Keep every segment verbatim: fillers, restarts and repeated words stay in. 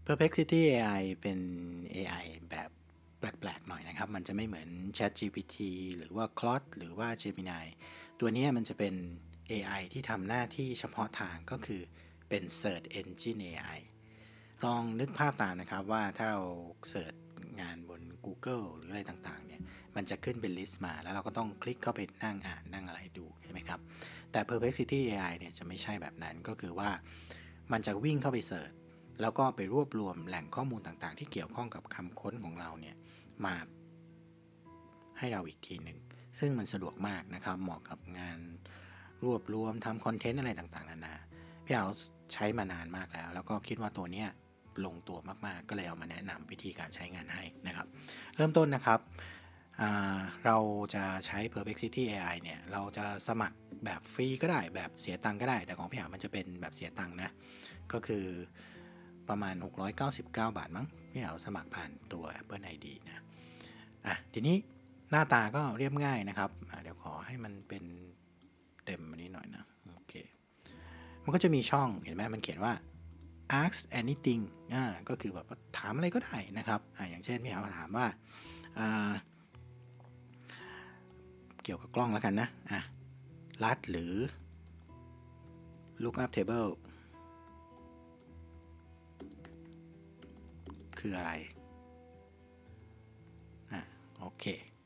Perplexity เอ ไอ เป็น เอ ไอ แบบแปลกๆหน่อยนะครับมันจะไม่เหมือน ChatGPT หรือว่า Claude หรือว่า Gemini ตัวนี้มันจะเป็น เอ ไอ ที่ทำหน้าที่เฉพาะทางก็คือเป็น Search Engine เอ ไอ ลองนึกภาพตามนะครับว่าถ้าเราเสิร์ชงานบน Google หรืออะไรต่างๆเนี่ยมันจะขึ้นเป็นลิสต์มาแล้วเราก็ต้องคลิกเข้าไปนั่งอ่านนั่งอะไรดูใช่ไหมครับแต่ Perplexity เอ ไอ เนี่ยจะไม่ใช่แบบนั้นก็คือว่ามันจะวิ่งเข้าไปเสิร์ชแล้วก็ไปรวบรวมแหล่งข้อมูลต่างๆที่เกี่ยวข้องกับคำค้นของเราเนี่ยมาให้เราอีกทีหนึ่งซึ่งมันสะดวกมากนะครับเหมาะกับงานรวบรวมทำคอนเทนต์อะไรต่างๆนานาพี่เอาใช้มานานมากแล้วแล้วก็คิดว่าตัวนี้ลงตัวมากๆก็เลยเอามาแนะนำวิธีการใช้งานให้นะครับเริ่มต้นนะครับเราจะใช้ Perplexity เอ ไอ เนี่ยเราจะสมัครแบบฟรีก็ได้แบบเสียตังค์ก็ได้แต่ของพี่อามันจะเป็นแบบเสียตังค์นะก็คือประมาณหกร้อยเก้าสิบเก้าบาทมั้งพี่เอาสมัครผ่านตัว Apple ไอ ดี นะอ่ะทีนี้หน้าตาก็เรียบง่ายนะครับเดี๋ยวขอให้มันเป็นเต็มอันนี้หน่อยนะโอเคมันก็จะมีช่องเห็นไหมมันเขียนว่า ask anything อ่าก็คือแบบถามอะไรก็ได้นะครับอ่าอย่างเช่นพี่เอาถามว่าอ่าเกี่ยวกับกล้องแล้วกันนะอ่ะลัดหรือ lookup table คืออะไรอ่ะโอเค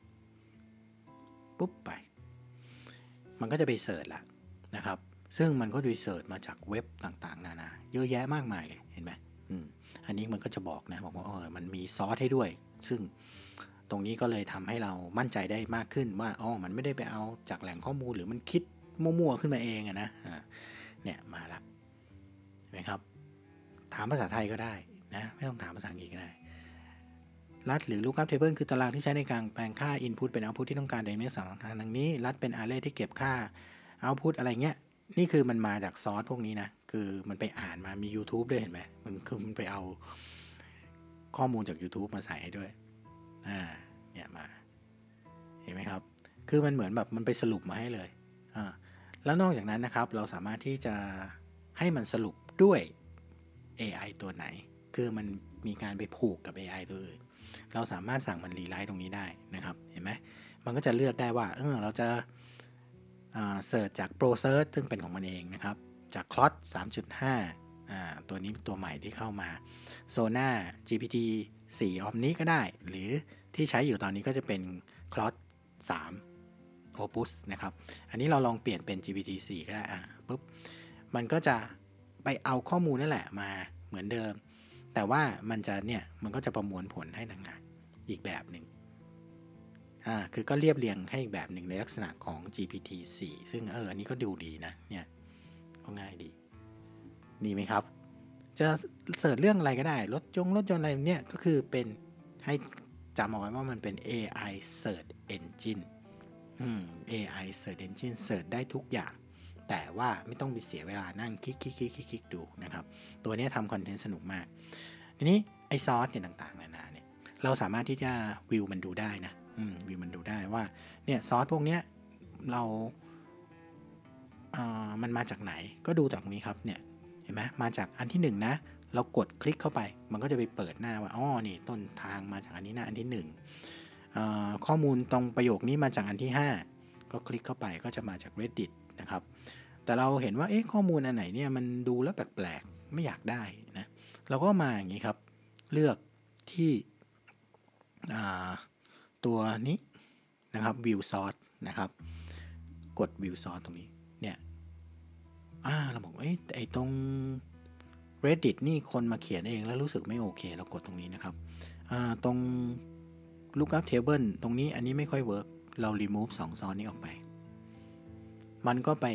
ปุ๊บไปมันก็จะไปเสิร์ชละนะครับซึ่งมันก็รีเสิร์ชมาจากเว็บต่างๆนานาเยอะแยะมากมายเลยเห็นไหมอืมอันนี้มันก็จะบอกนะบอกว่าเออมันมีซอสให้ด้วยซึ่งตรงนี้ก็เลยทำให้เรามั่นใจได้มากขึ้นว่าอ๋อมันไม่ได้ไปเอาจากแหล่งข้อมูลหรือมันคิดมั่วๆขึ้นมาเองอะนะเนี่ยมาละเห็นไหมครับถามภาษาไทยก็ได้นะไม่ต้องถามภาษาอังกฤษก็ได้รัดหรือ lookup table คือตารางที่ใช้ในการแปลงค่า input เป็น output ที่ต้องการในเนื้อสารทางดังนี้รัดเป็น array ที่เก็บค่า output อะไรเงี้ยนี่คือมันมาจากซอสพวกนี้นะคือมันไปอ่านมามี YouTube ด้วยเห็นไหมมันคือมันไปเอาข้อมูลจาก YouTube มาใส่ให้ด้วยอ่าเนี่ยมาเห็นไหมครับคือมันเหมือนแบบมันไปสรุปมาให้เลยอ่าแล้วนอกจากนั้นนะครับเราสามารถที่จะให้มันสรุปด้วย เอ ไอ ตัวไหนคือมันมีการไปผูกกับ เอ ไอ ตัวอื่นเราสามารถสั่งมันรีไลท์ตรงนี้ได้นะครับเห็นไหมมันก็จะเลือกได้ว่าเออเราจะเสิร์ชจาก Pro Search ซึ่งเป็นของมันเองนะครับจาก Claude สามจุดห้า อ่าตัวนี้ตัวใหม่ที่เข้ามา Sona จี พี ที สี่ Omni ก็ได้หรือที่ใช้อยู่ตอนนี้ก็จะเป็น Claude สาม Opus นะครับอันนี้เราลองเปลี่ยนเป็น จี พี ที สี่ ก็ได้อ่าปุ๊บมันก็จะไปเอาข้อมูลนั่นแหละมาเหมือนเดิมแต่ว่ามันจะเนี่ยมันก็จะประมวลผลให้ต่างหากอีกแบบหนึ่งอ่าคือก็เรียบเรียงให้อีกแบบหนึ่งในลักษณะของ จี พี ที สี่ ซึ่งเอออันนี้ก็ดูดีนะเนี่ยก็ง่ายดีดีไหมครับจะเสิร์ชเรื่องอะไรก็ได้รถยงรถยนต์อะไรเนี่ยก็คือเป็นให้จำเอาไว้ว่ามันเป็น เอ ไอ Search Engine อืม เอ ไอ Search Engine เสิร์ชได้ทุกอย่างแต่ว่าไม่ต้องไปเสียเวลานั่งคลิกคลิกคลิกคลิกดูนะครับตัวนี้ทำคอนเทนต์สนุกมากทีนี้ไอซอสเนี่ยต่างๆนานาเนี่ยเราสามารถที่จะวิวมันดูได้นะวิวมันดูได้ว่าเนี่ยซอสพวกเนี้ยเราเอ่อมันมาจากไหนก็ดูจากตรงนี้ครับเนี่ยเห็นไหมมาจากอันที่หนึ่งนะเรากดคลิกเข้าไปมันก็จะไปเปิดหน้าว่าอ๋อนี่ต้นทางมาจากอันนี้นะอันที่หนึ่งข้อมูลตรงประโยคนี้มาจากอันที่ห้าก็คลิกเข้าไปก็จะมาจาก Reddit นะครับแต่เราเห็นว่าเอ๊ะข้อมูลอันไหนเนี่ยมันดูแล้วแปลกๆไม่อยากได้นะเราก็มาอย่างนี้ครับเลือกที่ตัวนี้นะครับ view source นะครับกด view source ตรงนี้เนี่ยอ่าเราบอกเอ้ยไอ้ตรง Reddit นี่คนมาเขียนเองแล้วรู้สึกไม่โอเคเรากดตรงนี้นะครับอ่าตรง lookup table ตรงนี้อันนี้ไม่ค่อยเวิร์กเรา remove สองซอสนี้ออกไปมันก็ไป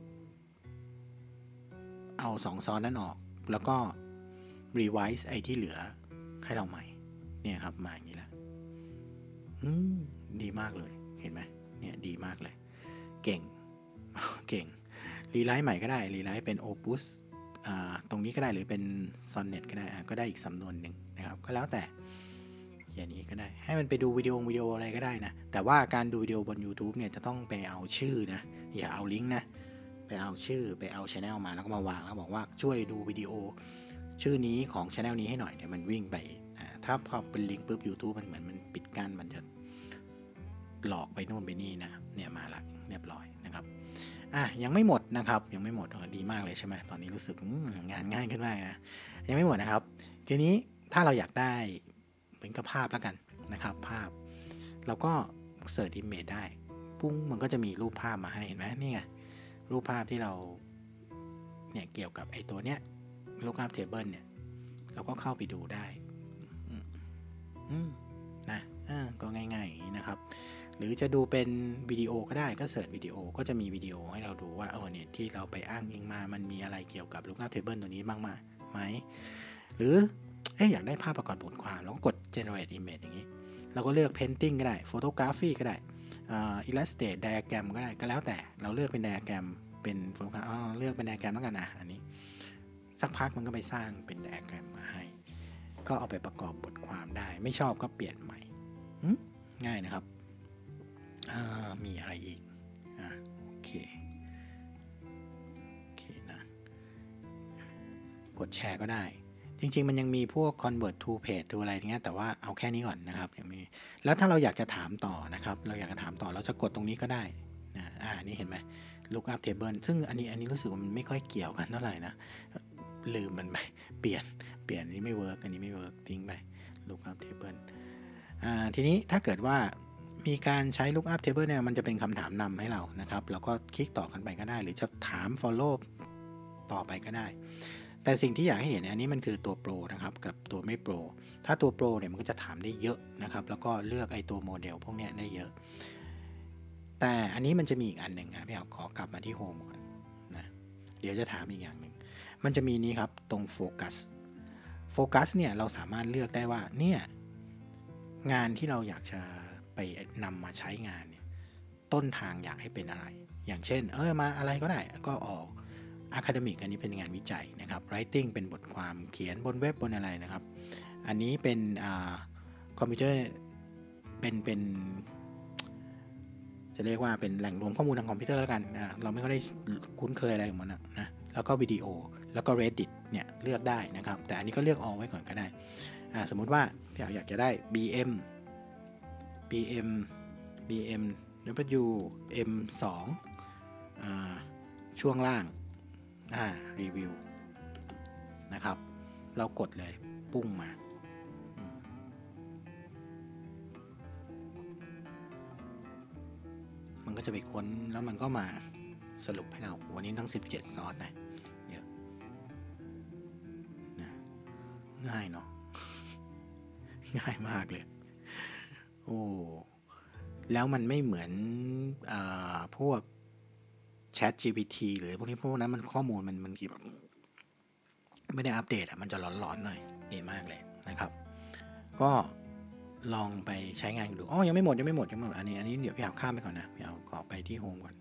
เอาสองซอสนั้นออกแล้วก็ revise ไอ้ที่เหลือให้เราใหม่เนี่ยครับมาอย่างนี้แล้วอืมดีมากเลยเห็นไหมเนี่ยดีมากเลยเก่งเก่งรีไลท์ใหม่ก็ได้รีไลท์เป็น Opus อ่าตรงนี้ก็ได้หรือเป็น Sonnet ก็ได้ก็ได้อีกสำนวนหนึ่งนะครับก็แล้วแต่อย่างนี้ก็ได้ให้มันไปดูวิดีโอวิดีโออะไรก็ได้นะแต่ว่าการดูวิดีโอบน YouTube เนี่ยจะต้องไปเอาชื่อนะอย่าเอาลิงก์นะไปเอาชื่อไปเอา channel มาแล้วก็มาวางแล้วบอกว่าช่วยดูวิดีโอชื่อนี้ของ channel นี้ให้หน่อยเนี่ยมันวิ่งไปถ้าพอเป็นลิงก์ปุ๊บ YouTube มันเหมือนมันปิดกั้นมันจะหลอกไปโน่นไปนี่นะครับเนี่ยมาละเรียบร้อยนะครับอ่ะยังไม่หมดนะครับยังไม่หมดดีมากเลยใช่ไหมตอนนี้รู้สึกงานง่ายขึ้นมากนะยังไม่หมดนะครับทีนี้ถ้าเราอยากได้เป็นกับภาพแล้วกันนะครับภาพเราก็เสิร์ชอิมเมจได้ปุ้งมันก็จะมีรูปภาพมาให้เห็นไหมนี่ไงรูปภาพที่เราเนี่ยเกี่ยวกับไอ้ตัวเนี้ยลูกภาพเทเบิลเนี่ยเราก็เข้าไปดูได้นะก็ง่ายๆอย่างนี้นะครับหรือจะดูเป็นวิดีโอก็ได้ก็เสิร์ชวิดีโอก็จะมีวิดีโอให้เราดูว่าเออเนี่ยที่เราไปอ้างอิงมามันมีอะไรเกี่ยวกับลูกภาพเทเบิลตัวนี้บ้างไหมหรือเอ๊ะอยากได้ภาพประกอบบทความเราก็กด generate image อย่างนี้เราก็เลือก painting ก็ได้ photography ก็ได้ illustrate diagram ก็ได้ก็แล้วแต่เราเลือกเป็น diagram เป็นโฟกัสอ๋อเลือกเป็น diagram แล้วกันนะอันนี้สักพักมันก็ไปสร้างเป็น diagram มาให้ก็เอาไปประกอบบทความได้ไม่ชอบก็เปลี่ยนใหม่ง่ายนะครับมีอะไรอีกอโอเคโอเคนะกดแชร์ก็ได้จริงๆมันยังมีพวก convert to page ดูอะไรเงี้ยแต่ว่าเอาแค่นี้ก่อนนะครับยังมีแล้วถ้าเราอยากจะถามต่อนะครับเราอยากจะถามต่อเราจะกดตรงนี้ก็ได้นะอ่านี่เห็นไหม look up table ซึ่งอันนี้อันนี้รู้สึกว่ามันไม่ค่อยเกี่ยวกันเท่าไหร่นะลืมมันไปเปลี่ยนเปลี่ยนอันนี้ไม่เวิร์กอันนี้ไม่เวิร์กทิ้งไป look up table อ่าทีนี้ถ้าเกิดว่ามีการใช้ look up table เนี่ยมันจะเป็นคำถามนำให้เรานะครับเราก็คลิกต่อกันไปก็ได้หรือจะถาม follow ต่อไปก็ได้แต่สิ่งที่อยากให้เห็นอันนี้มันคือตัวโปรนะครับกับตัวไม่โปรถ้าตัวโปรเนี่ยมันก็จะถามได้เยอะนะครับแล้วก็เลือกไอ้ตัวโมเดลพวกนี้ได้เยอะแต่อันนี้มันจะมีอีกอันหนึ่งครับพี่เอาขอกลับมาที่โฮมก่อนนะเดี๋ยวจะถามอีกอย่างหนึ่งมันจะมีนี้ครับตรงโฟกัสโฟกัสเนี่ยเราสามารถเลือกได้ว่าเนี่ยงานที่เราอยากจะไปนำมาใช้งานเนี่ยต้นทางอยากให้เป็นอะไรอย่างเช่นเออมาอะไรก็ได้ก็ออกAcademic อันนี้เป็นงานวิจัยนะครับ Writing เป็นบทความเขียนบนเว็บบนอะไรนะครับอันนี้เป็นคอมพิวเตอร์เป็นเป็นจะเรียกว่าเป็นแหล่งรวมข้อมูลทางคอมพิวเตอร์แล้วกันนะเราไม่ค่อยได้คุ้นเคยอะไรกับมันนะแล้วก็วิดีโอแล้วก็ Reddit เนี่ยเลือกได้นะครับแต่อันนี้ก็เลือก all ไว้ก่อนก็ได้สมมุติว่าที่เราอยากจะได้ บี เอ็ม บี เอ็ม บี เอ็ม ดับเบิลยู เอ็ม สอง อ่าช่วงล่างอ่ารีวิวนะครับเรากดเลยปุ้งมามันก็จะไปค้นแล้วมันก็มาสรุปให้เราวันนี้ทั้งสิบเจ็ดซอสนะเยอะนะง่ายเนาะ ง่ายมากเลยโอ้แล้วมันไม่เหมือนอ่าพวกChat จี พี ที หรือพวกนี้พวกนั้นมันข้อมูลมันมันกี่แบบไม่ได้อัปเดตอ่ะมันจะร้อนๆหน่อยดีมากเลยนะครับก็ลองไปใช้งานดูอ๋อยังไม่หมดยังไม่หมดยังไม่หมดอันนี้อันนี้เดี๋ยวพี่เอาข้ามไปก่อนนะพี่เอาขอไปที่โฮมก่อน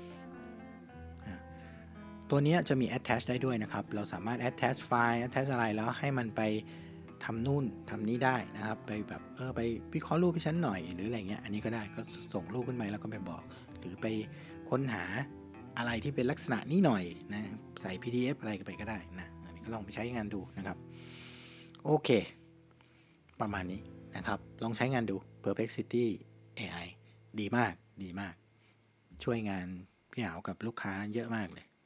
ตัวนี้จะมี attach ได้ด้วยนะครับเราสามารถ attach ไฟล์ attach อะไรแล้วให้มันไปทำนู่นทำนี้ได้นะครับไปแบบเออไปวิเคราะห์รูปให้ฉันหน่อยหรืออะไรเงี้ยอันนี้ก็ได้ก็ส่งรูปขึ้นไปแล้วก็ไปบอกหรือไปค้นหาอะไรที่เป็นลักษณะนี้หน่อยนะใส่ พี ดี เอฟ อะไรไปก็ได้นะอันนี้ก็ลองไปใช้งานดูนะครับโอเคประมาณนี้นะครับลองใช้งานดู Perplexity เอ ไอ ดีมากดีมากช่วยงานพี่หาวกับลูกค้าเยอะมากเลย